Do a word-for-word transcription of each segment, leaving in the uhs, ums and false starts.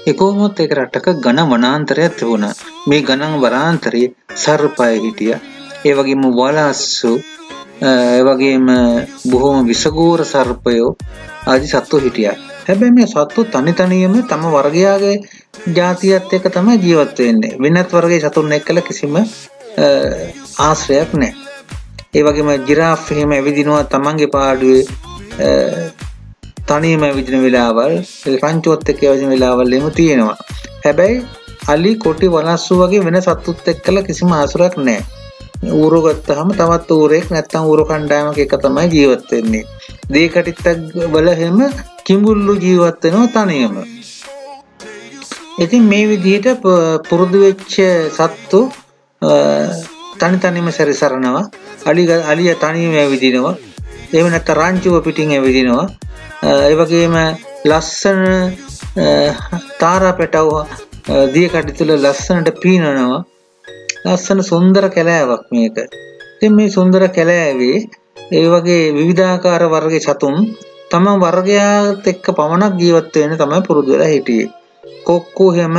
එකෝමොත් ඒක රටක ඝන වනාන්තරයක් තිබුණා. මේ ඝන වනාන්තරයේ සර්පය හිටියා. ඒ වගේම වලස්සු, ඒ වගේම බොහොම විසගෝර සර්පයෝ ආදි සත්තු හිටියා. හැබැයි මේ සත්තු තනි තනියම තම වර්ගයාගේ ජාතියත් එක්ක තමයි ජීවත් වෙන්නේ. වෙනත් වර්ගයේ සතුන් එක්කලා කිසිම ආශ්‍රයයක් නැහැ. ඒ වගේම ජිරාෆ් එහෙම ඇවිදිනවා තමන්ගේ පාඩුවේ තනියම ඇවිදින වෙලාවල්, රංචුවත් එක්ක ඇවිදින වෙලාවල් එහෙම තියෙනවා. හැබැයි අලි, කොටි, වලස්සු වගේ වෙන සතුත් එක්කලා කිසිම ආශ්‍රයක් නැහැ. ඌරු ගත්තාම තවත් ඌරෙක් නැත්තම් ඌරු කණ්ඩායමක එක තමයි ජීවත් වෙන්නේ. දේකටිත්තක් වල හැම කිඹුල්ලු ජීවත් වෙනවා තනියම. ඉතින් මේ විදිහට පුරුදු වෙච්ච සත්තු තනි තනියම සැරිසරනවා. අලි අලිය තනියම ඇවිදිනවා. එහෙම නැත්නම් රංචුව පිටින් ඇවිදිනවා. ඒ වගේම ලස්සන තාරා පැටව දියකඩ තුල ලස්සනට පීනනවා. ලස්සන සුන්දර කැලෑවක් මේක. ඉතින් මේ සුන්දර කැලෑවේ ඒ වගේ විවිධාකාර වර්ගයේ සතුන් තම වර්ගයාත් එක්ක පමණක් ජීවත් වෙන්න තමයි පුරුදු වෙලා හිටියේ. කොක්කෝ හැම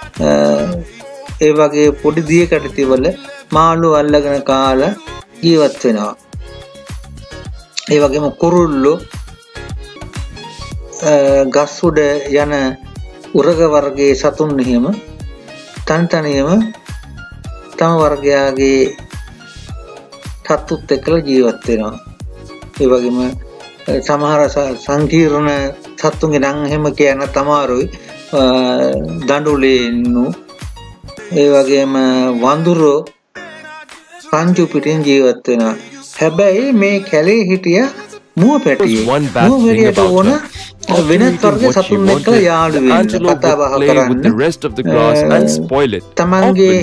ඒ වගේ පොඩි දියකඩති වල මාළු අල්ලගෙන කාලා ජීවත් වෙනවා. ඒ වගේම කුරුල්ලෝ ගස් උඩ යන උරග වර්ගයේ සතුන් එහෙම තනි තනියම තම වර්ගයාගේ සතුත් එක්කලා ජීවත් වෙනවා. ඒ වගේම සමහර සංකීර්ණ සතුන්ගේ නම් එහෙම කියන තමාරුයි දඬුලෙන්නු ඒ වගේම වඳුරෝ පංචු පිටින් ජීවත් වෙනවා. හැබැයි මේ කැලේ හිටිය මුව පැටියෙක්. මුව පැටියට ඕන වෙනත් වර්ග සතුන් එක්ක යාළු වෙන්න කතා බහ කරන්න. තමන්ගේ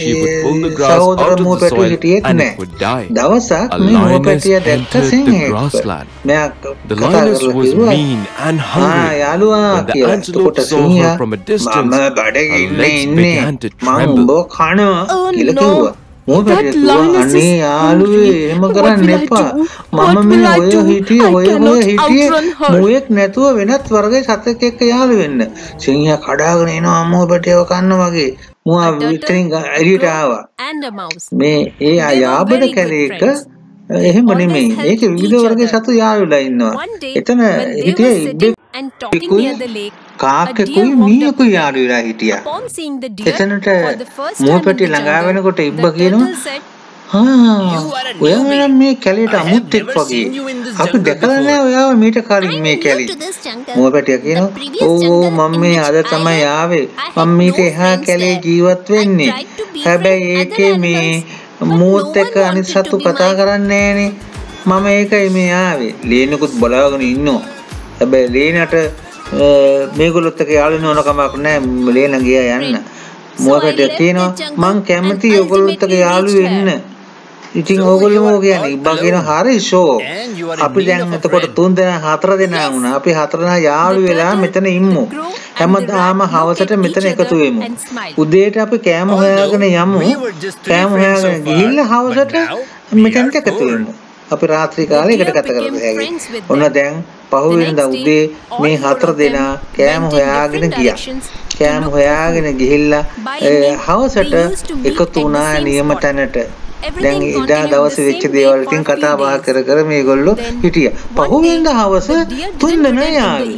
සහෝදර මුව පැටියෙක් හිටියෙත් නැහැ. දවසක් මේ මුව පැටිය දැක්ක සිංහෙක්. මෙයා කතා කරලා ආ යාළුවා කියලා. එතකොට සිංහයා මම බඩගින්නේ ඉන්නේ. මම උඹ කනවා කියලා කිව්වා. මොකද අනේ යාළුවේ එහෙම කරන්න එපා. මම මේ ඔය හිටියේ ඔය ඔය හිටියේ මොයෙක් නැතුව වෙනත් වර්ගයේ සතෙක් එක්ක යාළු වෙන්න. සිංහයා කඩාගෙන එනවා අම්මෝ පැටියව කන්න වගේ. මුවා විතරින් එළියට ආවා. මේ ඒ යාබද කැලේක එහෙම නෙමෙයි. ඒකේ විවිධ වර්ගයේ සතු යාළුලා ඉන්නවා. එතන හිටියේ ඉබ්බෙකුයි කාක්කෙකුයි මීයකුයි යාළු වෙලා හිටියා. එතනට මුවපැටිය ළඟා වෙනකොට ඉබ්බ කියනවා හා ඔයා මේ කැලේට අමුත්තෙක් වගේ. අපි දැකලා නැහැ ඔයාව මීට කලින් මේ කැලේ. මුවපැටිය කියනවා ඕ මම මේ අද තමයි ආවේ. මම මීට එහා කැලේ ජීවත් වෙන්නේ. හැබැයි ඒකේ මේ මුවත් එක්ක අනිත් සතු කතා කරන්නේ නැහනේ. මම ඒකයි මේ ආවේ. ලේනකුත් බලාගෙන ඉන්නවා. හැබැයි ලේනට මේගොල්ලොත් එක්ක යාළු වෙන කමක් නැහැ. ලේන ගියා යන්න. මුවකට කියනවා මං කැමති ඔයගොල්ලොත් එක්ක යාළු වෙන්න. ඉතින් ඕගොල්ලෝ කියන්නේ ඉබ්බා කියනවා හරි ෂෝ. අපි දැන් එතකොට තුන් දෙනා හතර දෙනා වුණා. අපි හතර දෙනා යාළු වෙලා මෙතන ඉම්මු. හැමදාම හවසට මෙතන එකතු වෙමු. උදේට අපි කෑම හොයාගෙන යමු. කෑම හොයාගෙන ගිහිල්ලා හවසට මෙතනට එකතු වෙමු. අපි රාත්‍රී කාලේ එකට ගත කරමු හැගේ. ඔන්න දැන් පහුවෙනිදා උදේ මේ හතර දෙනා කෑම හොයාගෙන ගියා. කෑම හොයාගෙන ගිහිල්ලා හවසට එකතු වුණා නියම තැනට. දැන් ඉදා දවසේ වෙච්ච දේවල් ඉතින් කතා බහ කර කර මේගොල්ලෝ හිටියා. පහුවෙනිදා හවස තුන් දෙනා යාවි.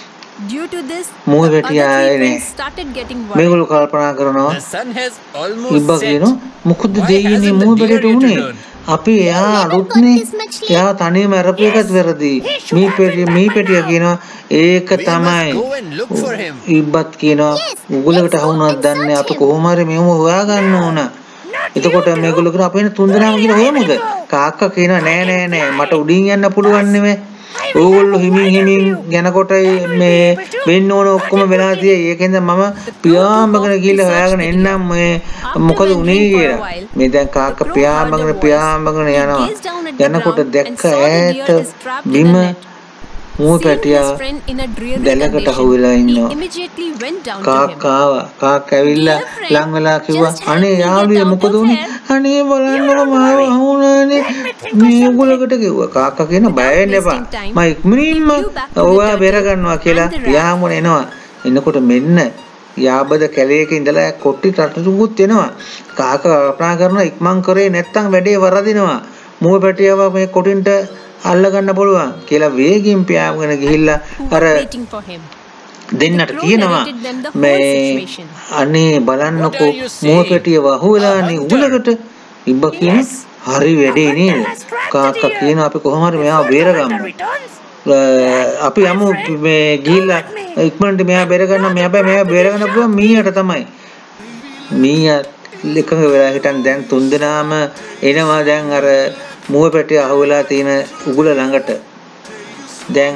මුව පැටියා ආයේ මේගොල්ලෝ කල්පනා කරනවා ඉබ්බා කියනවා මොකද දෙයියනේ මුව පැටියට උනේ. අපි එයා අලුත්නේ එයා තනියම අරපු එකත් වැරදි. මේ පැටිය මේ පැටිය කියනවා ඒක තමයි. ඉබ්බත් කියනවා උගලකට අහුණක් දන්නේ අපි කොහොම හරි මෙහෙම හොයා ගන්න ඕන. එතකොට මේගොල්ලෝ කියන අපි එන තුන් දෙනාම කියන හොයමුද? කාක්කා කියනවා නෑ නෑ නෑ මට උඩින් යන්න පුළුවන් නෙමෙයි. ඕගොල්ලෝ හිමින් හිමින් යනකොට මේ වෙන්න ඕන ඔක්කොම වෙලා තියෙයි. ඒකෙන්ද මම පියාඹගෙන ගිහලා හොයාගෙන එන්නම් මේ මොකද උනේ කියලා. මේ දැන් කාක්ක පියාඹගෙන පියාඹගෙන යනවා. යනකොට දැක්ක ඈත බිම මුව පැටියා දැලකට අහුවෙලා ඉන්නවා. කාක්කාව කාක්ක ඇවිල්ලා ලං වෙලා කිව්වා අනේ යාළුවේ මොකද උනේ? අනේ බලන්නකො මාව අහුණානේ. මේ උගලකට කිව්වා. කාක්කා කියන බය වෙන්න එපා. මම ඉක්මනින්ම ඔයා බේර ගන්නවා කියලා පියාඹන එනවා. එනකොට මෙන්න යාබද කැලේක ඉඳලා කොට්ටි රටටුකුත් එනවා. කාක කල්පනා කරන ඉක්මන් කරේ නැත්තම් වැඩේ වරදිනවා. මුව පැටියව මේ කොටින්ට අල්ල ගන්න පුළුවන් කියලා වේගින් පියාගෙන ගිහිල්ලා අර දෙන්නට කියනවා මේ අනේ බලන්නකෝ මුව පැටිය වහුවලානේ උගලකට ඉබ්බ කියන හරි වැඩේ නේද කාක්කා කියන අපි කොහොම හරි මෙයාව බේරගමු අපි යමු මේ ගිහිල්ලා ඉක්මනට මෙයා බේරගන්න මෙයා බෑ මෙයා බේරගන්න පුළුවන් මීයට තමයි මීයා එකඟ වෙලා හිටන් දැන් තුන්දෙනාම එනවා දැන් අර මුව පැටිය අහුවලා තියෙන උගුල ළඟට දැන්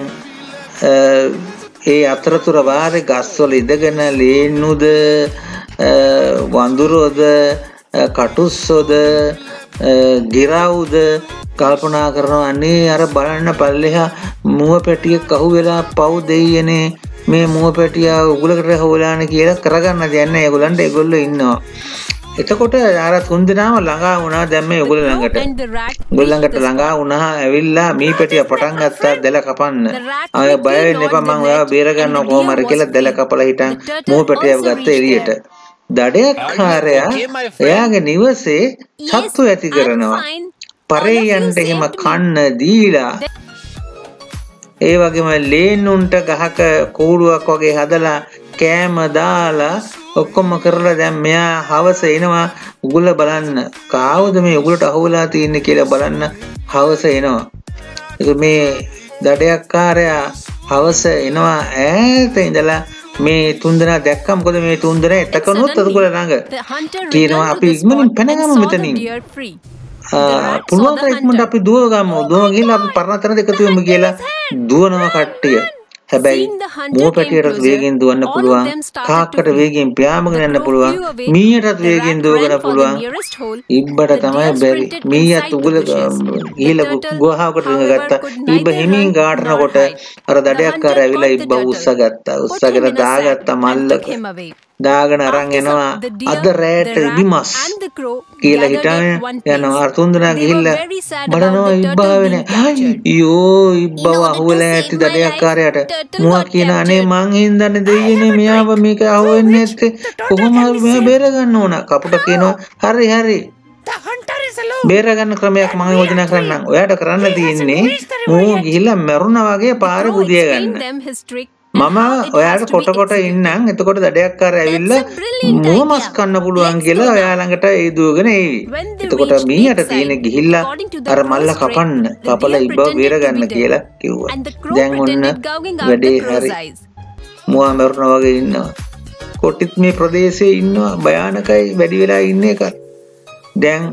ඒ අතරතුර වාරේ ගස්වල ඉඳගෙන ලේනුද වඳුරෝද කටුස්සෝද ගිරවුද කල්පනා කරනවා අනේ අර බලන්න පල්ලෙහා මුව පැටියෙක් අහුවෙලා පව් දෙයියනේ මේ මුව පැටිය උගුලකට අහුවලානේ කියලා කරගන්න දෙයක් නැහැ ඒගොල්ලන්ට ඒගොල්ලෝ ඉන්නවා එතකොට අර තුන්දෙනාම ළඟා වුණා දැන් මේ උගුල ළඟට උගුල ළඟට ළඟා වුණා ඇවිල්ලා මී පැටිය පටන් ගත්තා දැල කපන්න ආය බය වෙන්න එපා මම ඔයාව බේර ගන්නවා කොහොම හරි කියලා දැල කපලා හිටන් මුව පැටියව ගත්ත එළියට දඩයක්කාරයා එයාගේ නිවසේ සත්තු ඇති කරනවා පරේයන්ට එහෙම කන්න දීලා ඒ වගේම ලේනුන්ට ගහක කූඩුවක් වගේ හදලා කෑම දාලා ඔක්කොම කරලා දැන් මෙයා හවස එනවා උගුල බලන්න කාවද මේ උගුලට අහුවලා තින්නේ කියලා බලන්න හවස එනවා ඒක මේ දඩයක්කාරයා හවස එනවා ඈත ඉඳලා මේ තුන්දෙනා දැක්කම මොකද මේ තුන්දෙනා එතකනොත් උගුල ළඟ කියනවා අපි ඉක්මනින් පැනගමු මෙතනින් පුළුවන් ඉක්මනට අපි දුව ගමු දුව ගිහලා අපි පරණ තැනට එකතු වෙමු කියලා දුවනවා කට්ටිය හැබැයි මුව පැටියටත් වේගෙන් දුවන්න පුළුවන් කාක්කට වේගෙන් පියාඹගෙන යන්න පුළුවන් මීයටත් වේගෙන් දුවගෙන පුළුවන් ඉබ්බට තමයි බැරි මීයත් උගල ගිහලා ගුහාවකට රිංගගත්තා ඉබ්බ හිමින් ගාටනකොට අර දඩයක්කාර ඇවිල්ලා ඉබ්බ උස්සගත්තා උස්සගෙන දාගත්තා මල්ලක දාගෙන අරන් එනවා අද රැට ඉබිමස් කියලා හිතාගෙන යනවා අර තුන්දෙනා ගිහිල්ලා බලනවා ඉබ්බාවේ නෑ අයියෝ ඉබ්බව අහුවලා ඇති දඩයක්කාරයාට මුවා කියන අනේ මං හින්දානේ දෙයියනේ මෙයාව මේක අහුවෙන්නේ නැත්තේ කොහොම හරි මෙයා බේර ගන්න ඕන කපුට කියනවා හරි හරි බේර ගන්න ක්‍රමයක් මම යෝජනා කරන්නම් ඔයාට කරන්න තියෙන්නේ මූ ගිහිල්ලා මරුණා වගේ පාරේ බුදිය ගන්න මම ඔයාට කොට කොට ඉන්නම් එතකොට දඩයක්කාර ඇවිල්ලා මුව මස් කන්න පුළුවන් කියලා ඔයා ළඟට ඒ දුවගෙන එවි. එතකොට මීයට තියෙන ගිහිල්ලා අර මල්ල කපන්න කපලා ඉබ්බව බේර ගන්න කියලා කිව්වා. දැන් ඔන්න වැඩේ හරි. මුව මරුණා වගේ ඉන්නවා. කොටිත් මේ ප්‍රදේශයේ ඉන්නවා භයානකයි වැඩි වෙලා ඉන්න එක. දැන්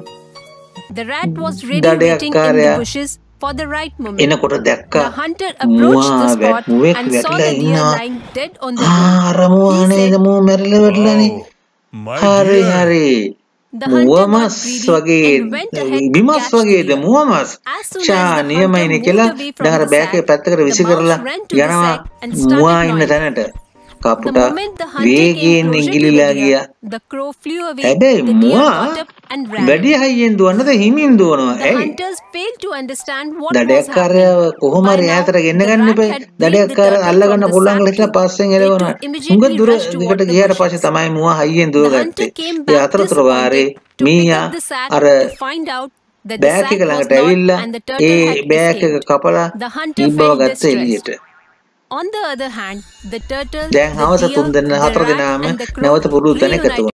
දඩයක්කාරයා for the right moment. එනකොට දැක්කා the hunter approached the spot and saw the deer lying dead on the ground. ආ රමුවනේ මෝ මැරිලා වැටලානේ. හරි හරි. මුවමස් වගේ බිමස් වගේද මුවමස් චා නියමයිනේ කියලා දැන් අර බෑකේ පැත්තකට විසි කරලා යනවා මුවා ඉන්න තැනට. කපුටා වේගයෙන් ඉඟිලිලා ගියා. හැබැයි මුවා වැඩි හයියෙන් දුවන්නද හිමින් දුවනවා ඇයි දඩයක්කාරයව කොහොම හරි ඈතට ගෙන්න ගන්න එපා දඩයක්කාර අල්ල ගන්න පුළුවන් කියලා පස්සෙන් එළවනවා උඟ දුර දිගට ගියාට පස්සේ තමයි මුවා හයියෙන් දුවගත්තේ ඒ අතරතුර වාරේ මීයා අර බෑග් එක ළඟට ඇවිල්ලා ඒ බෑග් එක කපලා ඉබ්බව ගත්ත එළියට on the other hand the turtle දැන් හවස තුන් දෙනා හතර දෙනාම නැවත පුරුදු තැනකට